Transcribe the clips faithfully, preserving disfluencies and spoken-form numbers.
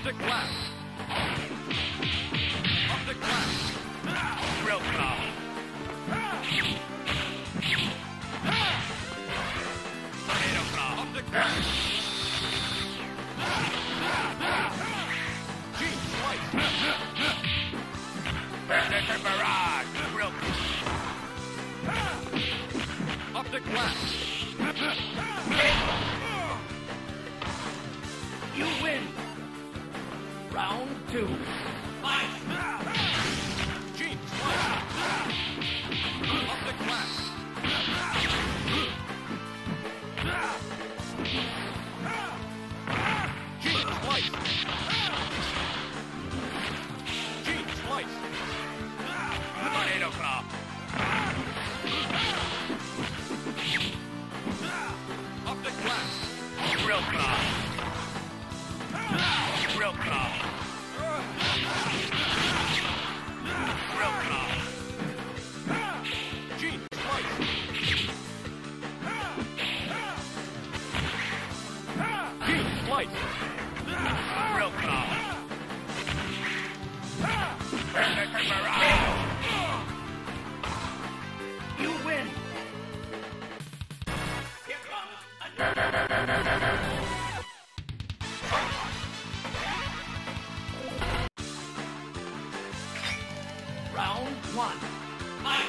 the glass. Up the glass. Real claw. Tornado claw. Up the glass. Gene slice. Predator barrage. Real claw. Up the glass. You win. Round two. Fight. Gene slice. Up the glass. Gene slice. Gene slice. Tornado claw. Up the glass. Real claw. Real claw. Real claw. Gene slice. Gene slice. Real claw. Predator barrage. You win. Here comes another. Round one. Fight.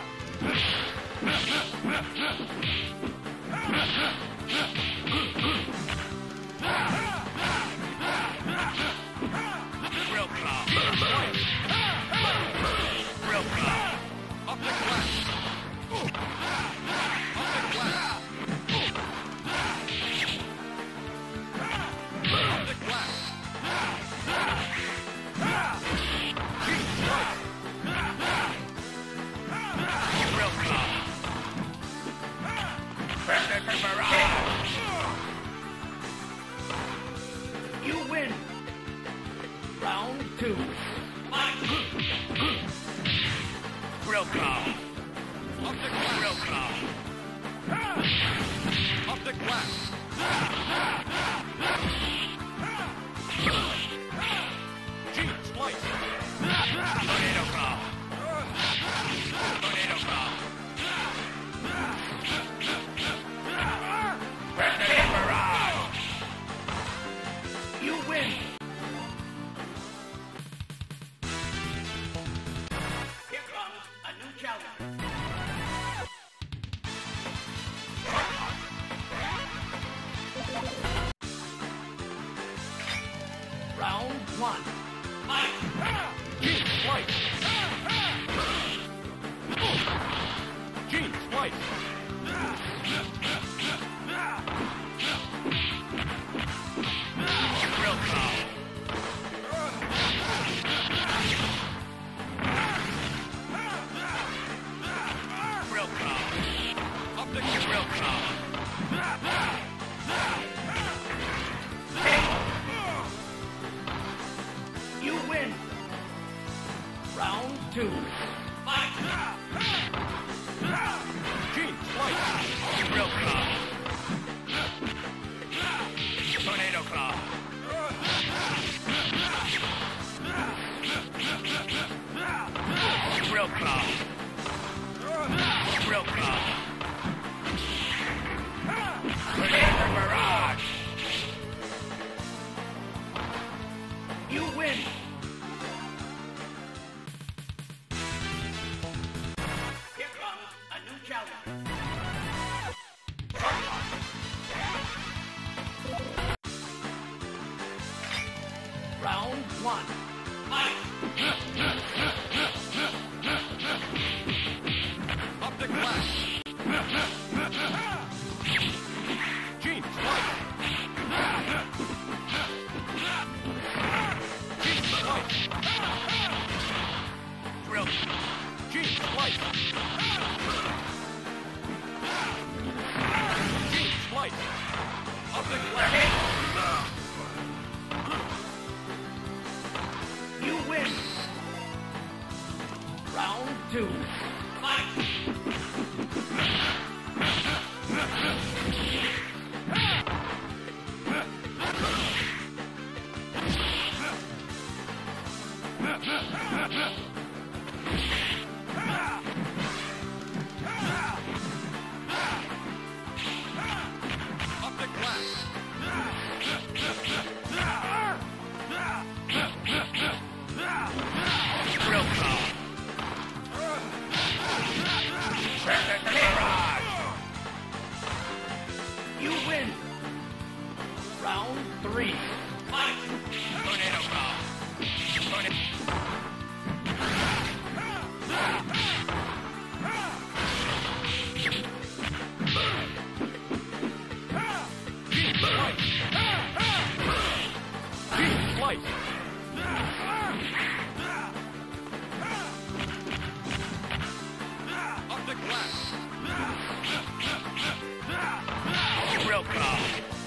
Real claw. Real claw. Up the glass. Up the glass. Up the glass. Gene slice. Real claw. Predator barrage. You win. Round two. Fight. Real claw. Up the glass. Real claw. Up the glass. Gene slice. Tornado claw. Tornado claw. Predator barrage. You win. Here comes a new challenger. Round one. Fight. Gene slice. Gene slice. Real claw. Real claw. Up the real claw. You win. Round two. Fight. Gene slice. Real claw. Tornado claw. Real claw. Real claw. Predator barrage. You win. Here comes a new challenger. Round one. Fight. Up the glass. Gene slice. Gene slice. Drill. Gene slice. Gene slice. Up the glass. You win. Round two. Fight. slice. Up the glass. Real calm.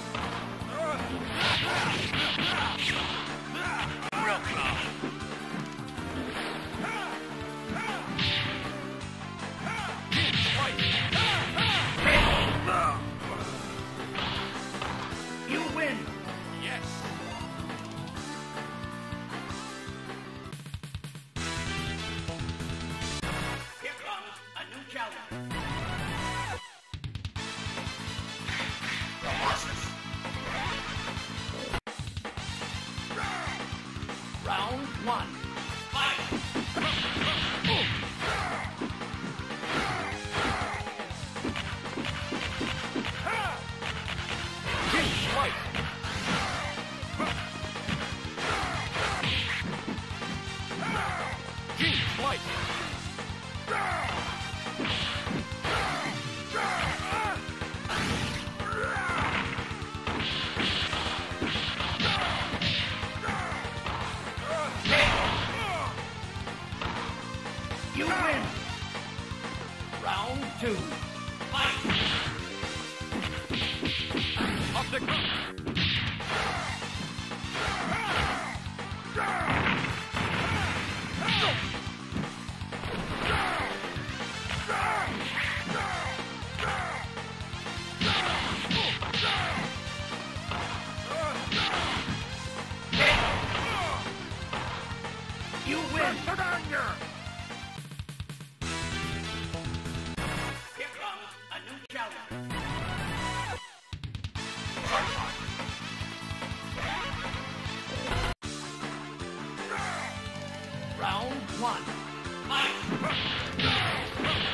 Real calm. You win. Yes. Here comes a new challenger. Round one. Fight. Gene slice. You win. Round two. Fight. Up the ground. You win. Here comes a new challenger. Round one. Fight.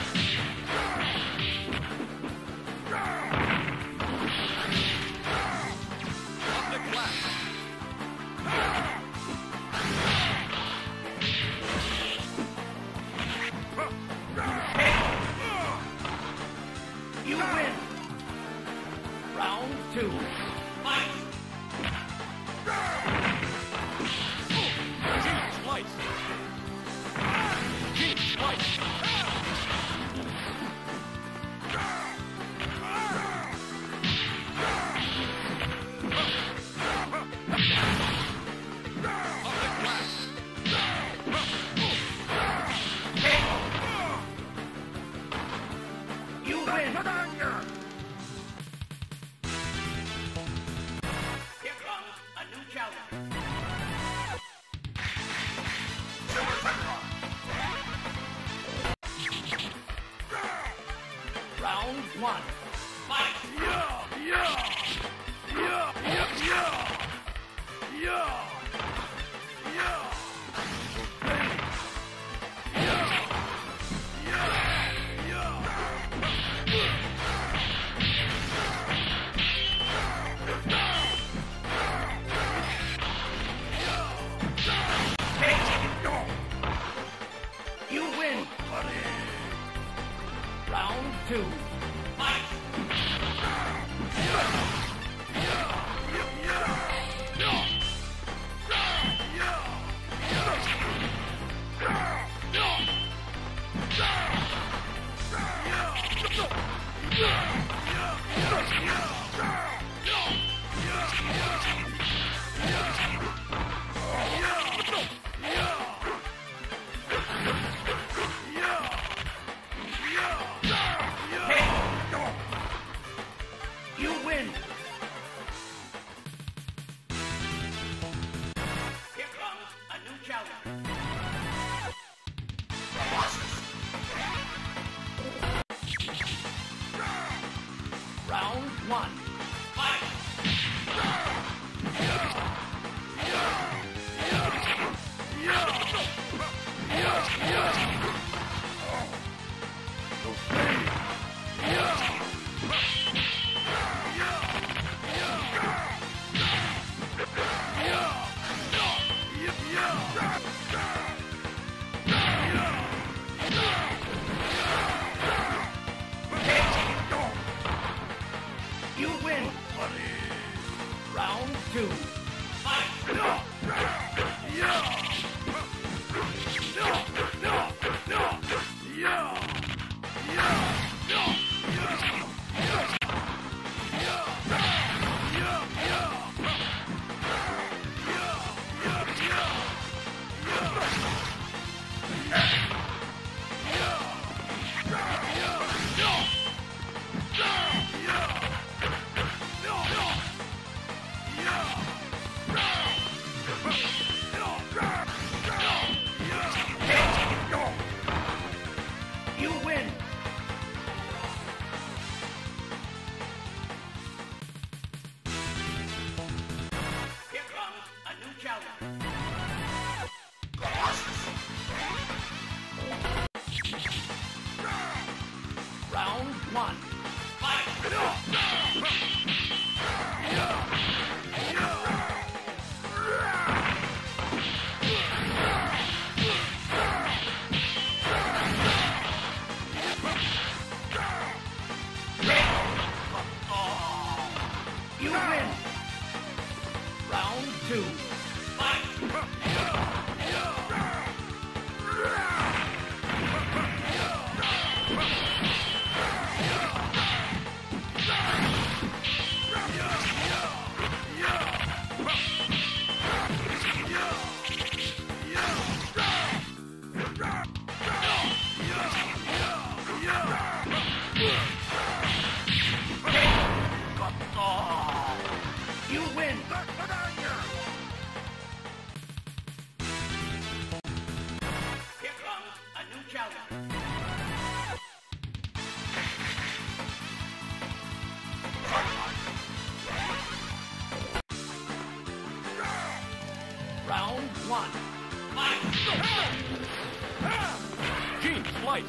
Up the glass. You win. Round two. Fight. Gene slice. Gene slice. Up the glass. You win. Here comes a new challenger. Round one. Fight. Yeah, yeah, yeah, yeah, yeah, yeah, yeah. You win. Round two. Fight. You win. Here comes a new challenger. Round one. Fight. Yeah. challenger. Round one. Fight! You win! Round two. Fight! You win! Here comes a new challenger. Round one. Fight! Gene Slice.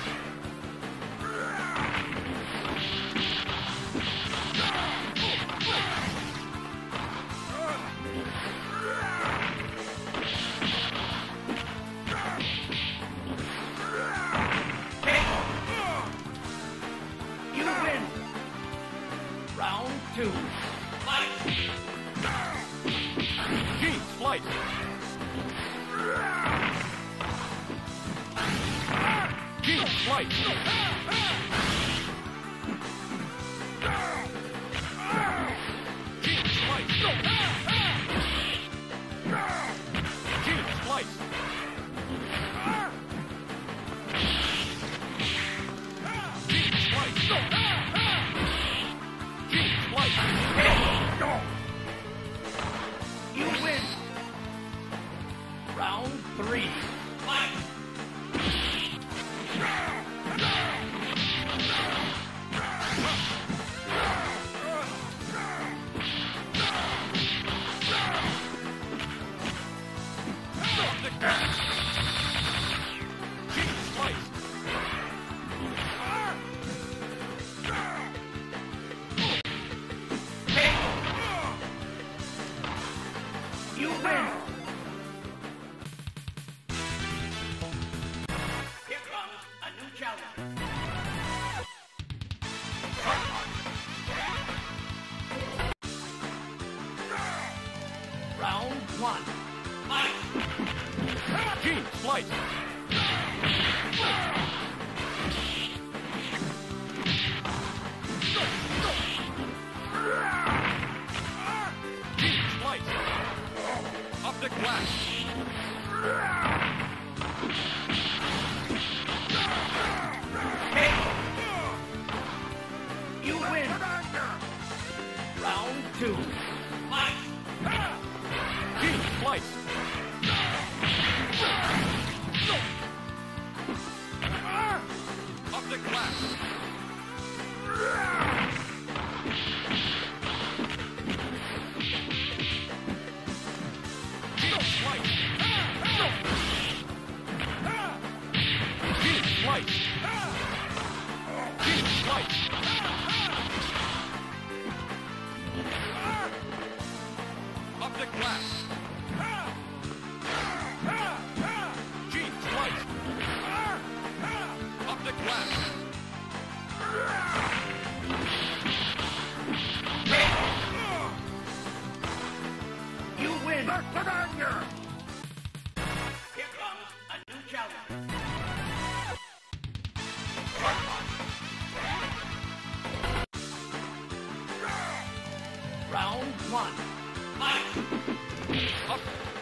You win! Round two. Fight! Gene Slice. Gene Slice. Gene Slice. Gene Slice. Gene Slice. Gene Slice. You win! Round three. Fight! Gene Slice. You win! Here comes a new challenger. Round one. Fight! Gene Slice. Gene Slice. Optic Blast. You win! Round two. Fight! Gene Slice. Optic Blast. Gene Slice. Gene Slice. Gene Slice. Optic Blast. Gene Slice. Optic Blast. You win! Here comes a new challenger. Round one. Fight! Up.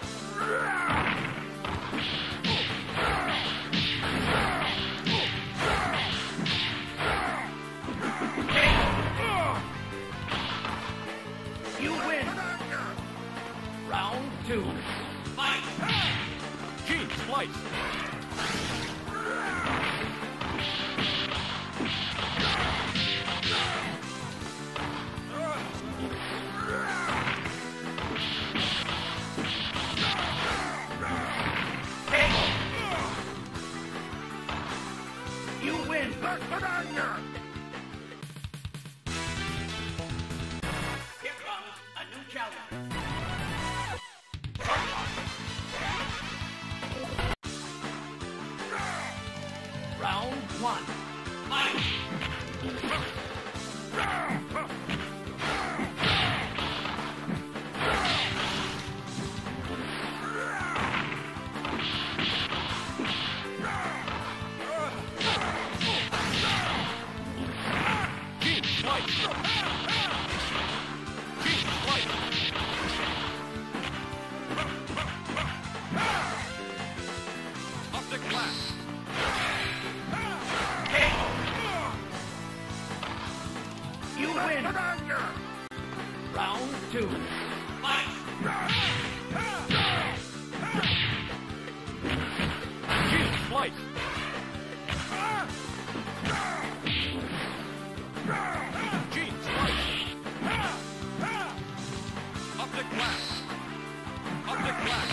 You win! Round two. Fight! Gene Slice. one, fight! You win! Round two, fight! Huge slice! Gene slice! Optic blast! Optic blast!